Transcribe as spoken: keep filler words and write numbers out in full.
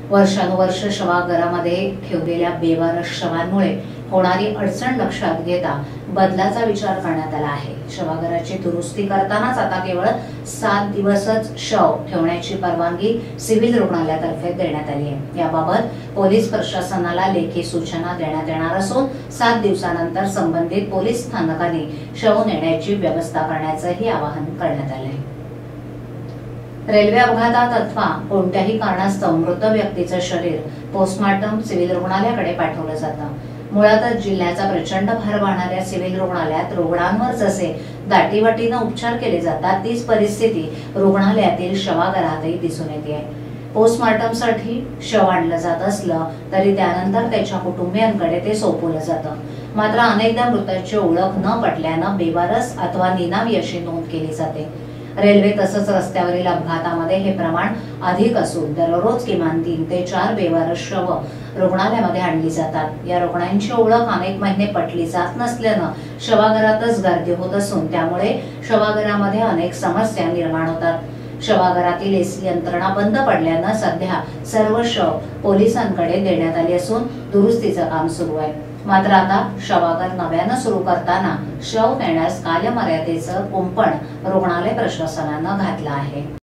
वर्षानुवर्ष शवागारामध्ये ठेवलेल्या बेवारस शवांमुळे होणारी अडचण लक्षात घेता बदलाचा विचार करण्यात आला आहे। शवागाराची दुरुस्ती करतानाच आता केवळ सात दिवसच शव ठेवण्याची परवानगी सिव्हिल रुग्णालयातर्फे देण्यात आली आहे। याबाबत पोलीस प्रशासनाला लेखी सूचना देण्यात येणार असून सात दिवसानंतर संबंधित पोलीस स्थानकांनी शव नेण्याची व्यवस्था करण्याचंही आवाहन करण्यात आले आहे। रेल्वे अपघातात अथवा कोणत्याही कारणास्तव मृत व्यक्तीचं शरीर पोस्टमार्टम सिव्हिल रुग्णालयाकडे पाठवलं जातं। मुळातच जिल्ह्याचा प्रचंड भार वाहणाऱ्या सिव्हिल रुग्णालयात रुग्णांवर जसे दाटीवाटीनं उपचार केले जातात तीच परिस्थिती रुग्णालयातील शवागारातही दिसून येते। पोस्टमार्टमसाठी शव आणलं जात असलं तरी त्यानंतर त्याच्या कुटुंबियांकडे ते सोपवलं जातं। मात्र अनेकदा मृताची ओळख न पटल्यानं बेवारस अथवा निनावी अशी नोंद केली जाते। रेल्वे तसंच रस्त्यावरील अपघातामध्ये हे प्रमाण अधिक असून दररोज किमान तीन ते चार बेवारस शव रुग्णालयामध्ये आणली जातात। या रुग्णांची ओळख अनेक महिने पटली जात नसल्यानं शवागारातच गर्दी होत असून त्यामुळे शवागारामध्ये अनेक समस्या निर्माण होतात। शवागारातील एसी यंत्रणा बंद पडल्यानं सध्या सर्व शव पोलिसांकडे देण्यात आली असून दुरुस्तीचं काम सुरू आहे। मात्र आता शवागार नव्यानं सुरू करताना शव नेण्यास कालमर्यादेचं कुंपण रुग्णालय प्रशासनानं घातलं आहे।